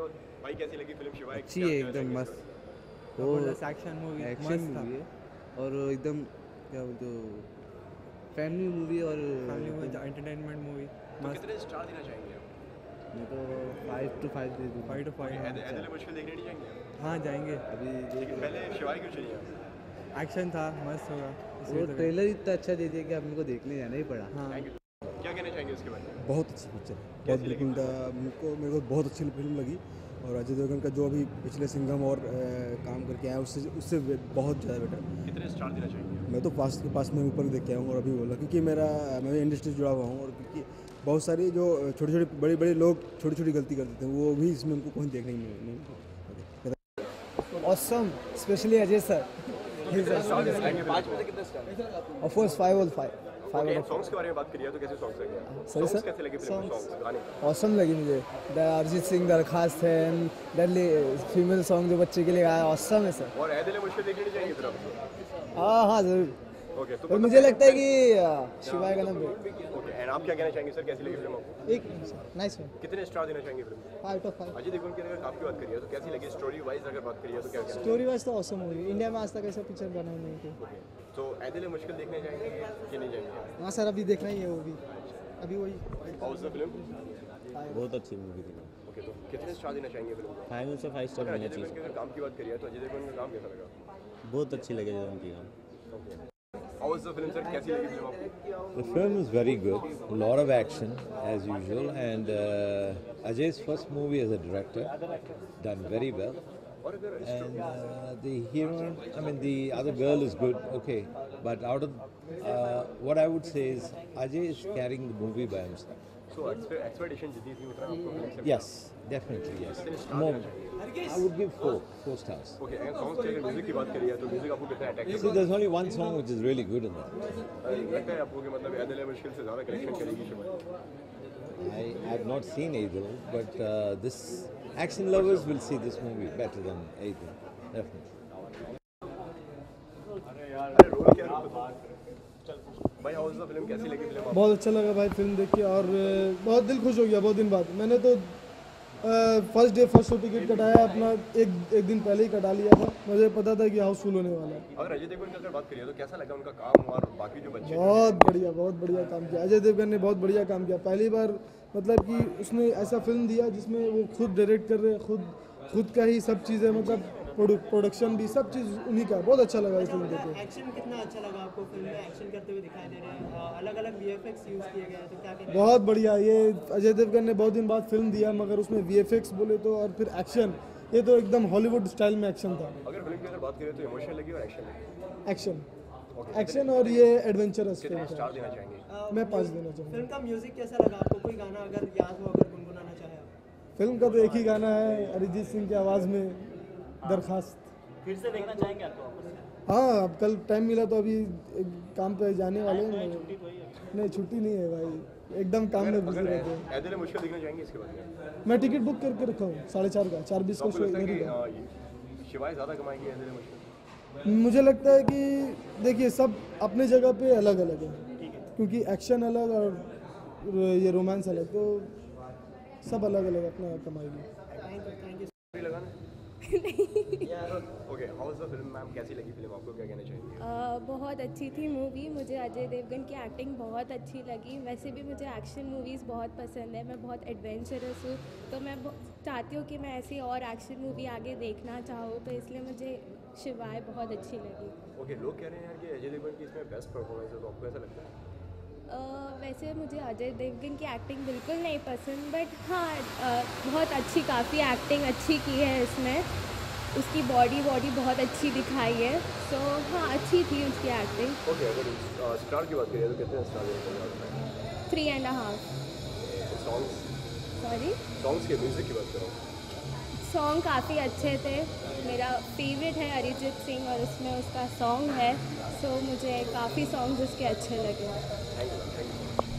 तो भाई कैसी लगी फिल्म शिवा? अच्छी है एकदम मस्त। वो एक्शन मूवी है और एकदम क्या बोलते हो फैमिली मूवी और एंटरटेनमेंट मूवी तो कितने स्टार देना चाहेंगे आप? मैं तो 5 to 5 दे दूँगा। 5 to 5 ऐदल मुश्किल देखने नहीं जाएंगे? हाँ जाएंगे। अभी लेकिन पहले शिवा क्यों चलिए आप? एक्शन था मस्त होगा। वो ट्रेलर इतना अच्छा दे दिया कि हमको को देखने जाना ही पड़ा। हाँ क्या कहना चाहेंगे उसके बारे में? बहुत अच्छी पिक्चर है, बहुत बिल्कुल मेरे को बहुत अच्छी फिल्म लगी। और अजय देवगन का जो अभी पिछले सिंघम और काम करके आया उससे बहुत ज़्यादा बेटर। कितने स्टार देना चाहेंगे? मैं तो पास के पास में ऊपर देख के आया हूँ और अभी बोला क्योंकि मैं इंडस्ट्री से जुड़ा हुआ हूँ और क्योंकि बहुत सारी जो छोटे छोटे बड़े बड़े लोग छोटी छोटी गलती कर देते हैं वो भी इसमें उनको कहीं देखने नहीं मिलता। Awesome, specially Ajay sir. Of course 5 और 5। सॉन्ग्स के बारे में बात करिए तो कैसे सॉन्ग्स लगे? सॉरी सर, कैसे लगे फिल्म सॉन्ग्स गाने? ऑसम लगी मुझे। अरिजीत सिंह दरखास्त है, डेडली फीमेल सॉन्ग जो बच्चे के लिए गाया, ऑसम है सर। और ऐदल मुश्किल देखने नहीं जाएंगे तरफ? हाँ ज़रूर। ओके तो और मुझे लगता है कि शिवाय का नाम। ओके एंड आप क्या कहना चाहेंगे सर, कैसी लगी फिल्म आपको? एक नाइस है। कितने स्टार देना चाहेंगे फिल्म? 5 to 5। अजय देवगन की अगर आपकी बात करिए तो कैसी लगी? स्टोरी वाइज अगर बात करिए तो क्या कहना? स्टोरी वाइज तो ऑसम हुई। इंडिया में आज तक ऐसा पिक्चर बना नहीं थे। ओके तो ऐदल मुश्किल देखने जाएंगे कि नहीं जाएंगे? हाँ सर, अभी देखना ही है वो भी। अभी वही हाउ वाज द फिल्म? बहुत अच्छी मूवी थी। ओके तो कितने स्टार देना चाहेंगे फिल्म को? 5 में से 5 स्टार अगर देना अजय देवगन चाहिए। के अगर काम की बात करिए तो अजय देवगन का काम कैसा लगा? बहुत अच्छी लगी जो उनकी काम। Okay how was the film sir, कैसी लगी फिल्म आपको? The film is very good. A lot of action as usual, and Ajay's first movie as a director, done very well. और अगर And the heroine, I mean the other girl is good, okay, but out of what I would say is Ajay is carrying the movie by himself. So expectation जितनी थी उतना आपको film से? Yes, definitely yes. More, I would give 4 stars. Okay अगर songs की अगर music की बात करिए तो म्यूजिक आपको कितना attack See, there's only one song which is really good in that. लगता है आपको कि मतलब ऐदल मुश्किल से ज़्यादा कलेक्शन करेगी Shiva? I have not seen Aidil, but this action lovers will see this movie better than Aidil, definitely. अरे रोल क्या भाई? हाउ वाज द फिल्म, कैसी लगी फिल्म आपको? बहुत अच्छा लगा भाई फिल्म देख के और बहुत दिल खुश हो गया बहुत दिन बाद। मैंने तो first day first show ticket कटाया अपना, एक दिन पहले ही कटा लिया था। मुझे पता था कि हाउसफुल होने वाला है। अगर अजय देवगन की अगर बात करिए तो कैसा लगा उनका काम और बाकी जो बच्चे? बहुत बढ़िया काम किया अजय देवगन ने, बहुत बढ़िया काम किया। पहली बार मतलब कि उसने ऐसा फिल्म दिया जिसमें वो खुद डायरेक्ट कर रहे, खुद का ही सब चीज़ें, मतलब प्रोडक्शन भी सब चीज़ उन्हीं का। बहुत अच्छा लगा इस फिल्म देख के। एक्शन कितना अच्छा लगा आपको? फिल्म में एक्शन करते हुए दिखाई दे रहे हैं, अलग अलग वीएफएक्स यूज़ किए गए हैं, तो क्या कहना? बहुत बढ़िया। ये अजय देवगन ने बहुत दिन बाद फिल्म दिया मगर उसमें वीएफएक्स बोले तो और फिर एक्शन, ये तो एकदम हॉलीवुड स्टाइल में एक्शन था। अगर फिल्म की अगर बात करें तो इमोशन लगी और एक्शन लगी? एक्शन और ये एडवेंचरस कितने फिल्म स्टार था। देना चाहेंगे? मैं 5 देना चाहूँगा। फिल्म का म्यूजिक कैसा लगा आपको? कोई गाना अगर याद हो, अगर गुनगुनाना चाहे आप? फिल्म का तो एक ही गाना है अरिजीत सिंह की आवाज़ में, दरखास्त। फिर से देखना चाहेंगे आपको? हाँ, अब कल टाइम मिला तो अभी काम पे जाने वाले हैं। नहीं छुट्टी नहीं है भाई, एकदम काम में बिजी रहते हैं। ऐदल मुश्किल देखना चाहेंगे इसके बारे में? मैं टिकट बुक करके रखा हूँ 4:30 का, 4:20 को शो है। शिवाय ज़्यादा कमाएंगे ऐदल मुश्किल? मुझे लगता है कि देखिए सब अपने जगह पे अलग अलग है, क्योंकि एक्शन अलग और ये रोमांस अलग, तो सब अलग अलग अपना कमाएगी। Okay how was the film ma'am, कैसी लगी फिल्म आपको, क्या कहना चाहेंगे? बहुत अच्छी थी मूवी। मुझे अजय देवगन की एक्टिंग बहुत अच्छी लगी। वैसे भी मुझे एक्शन मूवीज़ बहुत पसंद है, मैं बहुत एडवेंचरस हूँ, तो मैं चाहती हूँ कि मैं ऐसी और एक्शन मूवी आगे देखना चाहूँ, तो इसलिए मुझे शिवाय बहुत अच्छी लगी। ओके लोग कह रहे हैं यार कि अजय देवगन की इसमें बेस्ट परफॉर्मेंस है, तो आपको ऐसा लगता है? वैसे मुझे अजय देवगन की एक्टिंग बिल्कुल नहीं पसंद, बट हाँ बहुत अच्छी, काफ़ी एक्टिंग अच्छी की है इसमें। उसकी बॉडी बहुत अच्छी दिखाई है, तो हाँ अच्छी थी उसकी एक्टिंग। ओके अगर स्टार की बात करें तो कितने स्टार देंगे? 3.5। सॉन्ग्स? सॉरी, सॉन्ग्स के म्यूजिक की बात करो? सॉन्ग काफ़ी अच्छे थे। मेरा फेवरेट है अरिजीत सिंह और उसमें उसका सॉन्ग है, सो मुझे काफ़ी सॉन्ग्स उसके अच्छे लगे। Thank you.